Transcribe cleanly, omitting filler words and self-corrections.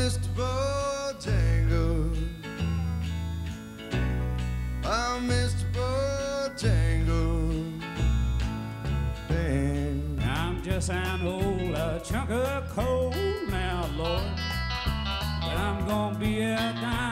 Mr. Bojangles. I'm Mr. Bojangles. I'm just an old chunk of coal now, Lord, but I'm gonna be a dime